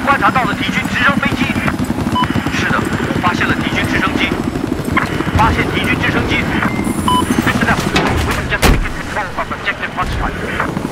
观察到了敌军直升飞机。是的，我发现了敌军直升机。发现敌军直升机。Listen up. We have just taken control of objective hotspot.